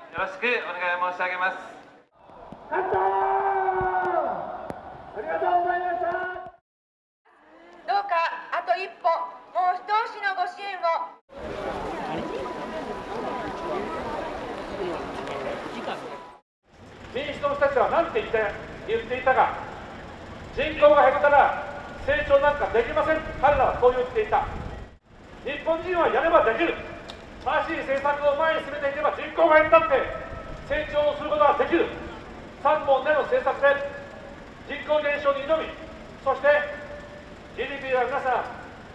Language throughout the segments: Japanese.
よろしくお願い申し上げます。 ありがとうございました。 どうかあと一歩、もう一押しのご支援を。 民主党の人たちは何て言っていたか。人口が減ったら成長なんかできません。彼らはそう言っていた。日本人はやればできる。正しい政策を前に進めていけば人口が減ったって成長することができる。3本での政策で人口減少に挑み、そして GDP は皆さん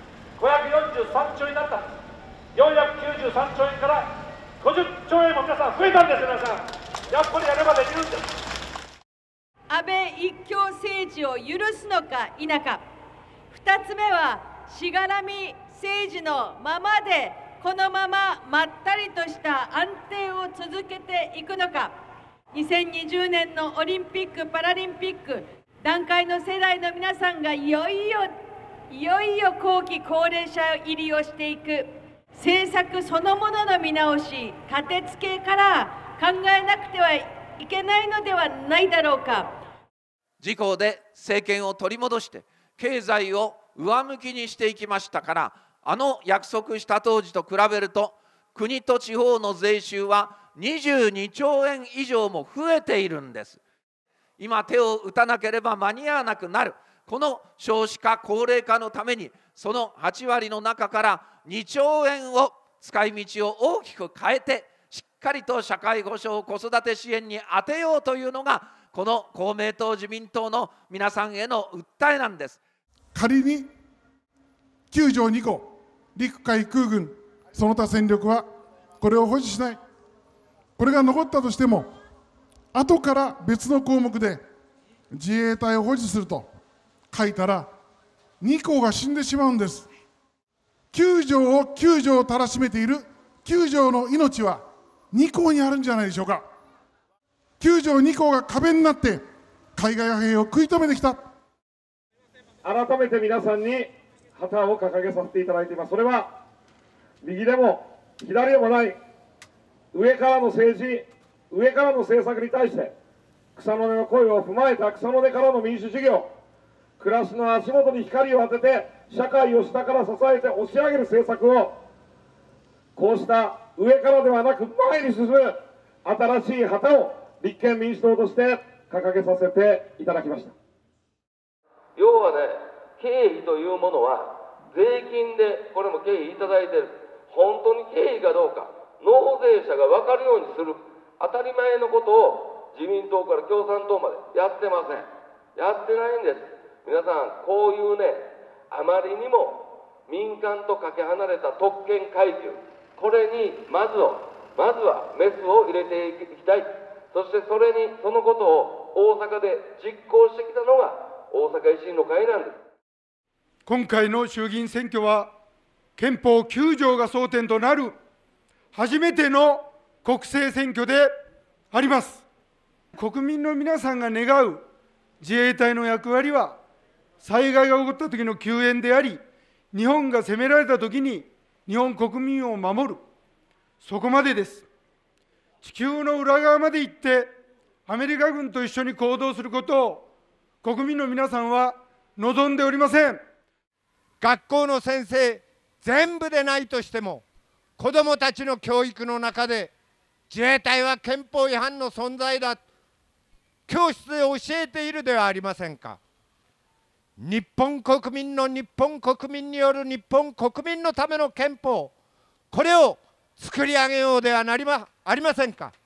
543兆円になったんです。493兆円から50兆円も皆さん増えたんです。皆さんやっぱりやればできるんです。 安倍一強政治を許すのか否か。2つ目はしがらみ政治のままでこのまままったりとした安定を続けていくのか。2020年のオリンピック・パラリンピック団塊の世代の皆さんがいよいよ後期高齢者入りをしていく。政策そのものの見直し、立て付けから考えなくてはいけないのではないだろうか。 自公で政権を取り戻して経済を上向きにしていきましたから、約束した当時と比べると国と地方の税収は22兆円以上も増えているんです。今手を打たなければ間に合わなくなるこの少子化高齢化のために、その8割の中から2兆円を使い道を大きく変えて、しっかりと社会保障子育て支援に充てようというのがこの公明党自民党の皆さんへの訴えなんです。 仮に9条2項陸海空軍その他戦力はこれを保持しない、これが残ったとしても後から別の項目で自衛隊を保持すると書いたら2項が死んでしまうんです。9条を9条たらしめている9条の命は2項にあるんじゃないでしょうか。9条2項が壁になって海外派兵を食い止めてきた。 改めて皆さんに旗を掲げさせていただいています。それは右でも左でもない上からの政治、上からの政策に対して草の根の声を踏まえた草の根からの民主主義を暮らしの足元に光を当てて社会を下から支えて押し上げる政策をこうした上からではなく前に進む新しい旗を立憲民主党として掲げさせていただきました。 要はね、経費というものは税金でこれも経費いただいている。本当に経費かどうか納税者が分かるようにする当たり前のことを自民党から共産党までやってません。やってないんです。皆さんこういうね、あまりにも民間とかけ離れた特権階級、これにまずはメスを入れていきたい。そしてそのことを大阪で実行してきたのが大阪維新の会なんです。 今回の衆議院選挙は憲法9条が争点となる初めての国政選挙であります。国民の皆さんが願う自衛隊の役割は災害が起こった時の救援であり、日本が攻められた時に日本国民を守る、そこまでです。地球の裏側まで行ってアメリカ軍と一緒に行動することを国民の皆さんは望んでおりません。 学校の先生全部でないとしても、子どもたちの教育の中で自衛隊は憲法違反の存在だ、教室で教えているではありませんか。日本国民の日本国民による日本国民のための憲法、これを作り上げようではありませんか。